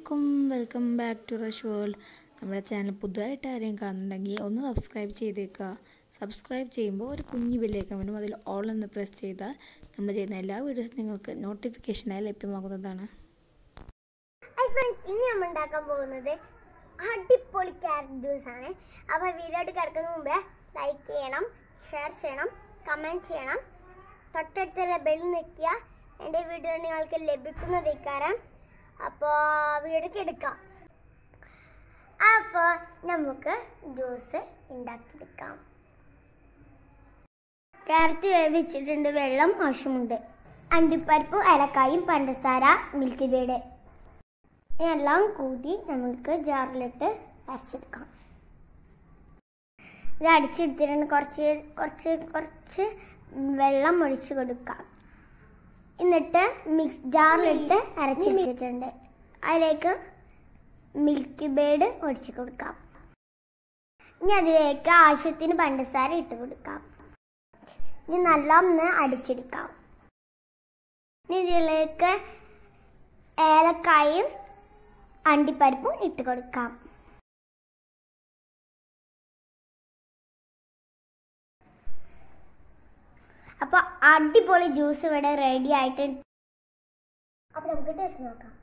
അസ്സലാമലൈക്കും welcome back to rush world. നമ്മുടെ channel പുതുതായിട്ട് ആരെയും കാണുന്നുണ്ടെങ്കിൽ ഒന്ന് സബ്സ്ക്രൈബ് ചെയ്തേക്കുക. സബ്സ്ക്രൈബ് ചെയ്യുമ്പോൾ ഒരു കുഞ്ഞു ബെല്ലൈക്കൺ വരും, അതിൽ ഓൾ എന്ന് പ്രസ് ചെയ്താൽ നമ്മൾ ചെയ്യുന്ന എല്ലാ വീഡിയോസും നിങ്ങൾക്ക് നോട്ടിഫിക്കേഷനായി ലഭ്യമാകുന്നതാണ്. ഇനി നമ്മൾ ഉണ്ടാക്കാൻ പോകുന്നത് അടിപൊളി ക്യാരറ്റ് ജ്യൂസ് ആണ്. അപ്പോൾ വീഡിയോട്ട് കിടക്കുന്ന മുമ്പേ ലൈക്ക് ചെയ്യണം, ഷെയർ ചെയ്യണം, കമൻറ്റ് ചെയ്യണം, തൊട്ടടുത്തുള്ള ബെൽ നിൽക്കുക. എൻ്റെ വീഡിയോ നിങ്ങൾക്ക് ലഭിക്കുന്നതേക്കാരം. അപ്പോൾ വീഡിയോക്ക് എടുക്കാം. അപ്പോൾ നമുക്ക് ജ്യൂസ് ഉണ്ടാക്കിയെടുക്കാം. ക്യാരറ്റ് വേവിച്ചിട്ടുണ്ട്, വെള്ളം ആവശ്യമുണ്ട്, അണ്ടിപ്പരിപ്പ്, ഏലക്കായും, പഞ്ചസാര, മിൽക്ക് മേഡ് എല്ലാം കൂടി നമുക്ക് ജാറിലിട്ട് അരച്ചെടുക്കാം. ഇത് അടിച്ചെടുത്തിട്ടുണ്ട്. കുറച്ച് വെള്ളം ഒഴിച്ച് കൊടുക്കാം. എന്നിട്ട് ജാറിലിട്ട് അരച്ചെടുത്തിട്ടുണ്ട്. അതിലേക്ക് മിൽക്ക് മേഡ് ഒഴിച്ച് കൊടുക്കാം. ഇനി അതിലേക്ക് ആവശ്യത്തിന് പഞ്ചസാര ഇട്ട് കൊടുക്കാം. ഇനി നല്ലോണം അടിച്ചെടുക്കാം. ഇനി ഇതിലേക്ക് ഏലക്കായും അണ്ടിപ്പരിപ്പും ഇട്ട് കൊടുക്കാം. അപ്പോൾ അടിപൊളി ജ്യൂസ് ഇവിടെ റെഡി ആയിട്ട്. അപ്പോൾ നമുക്ക് ടേസ്റ്റ് നോക്കാം.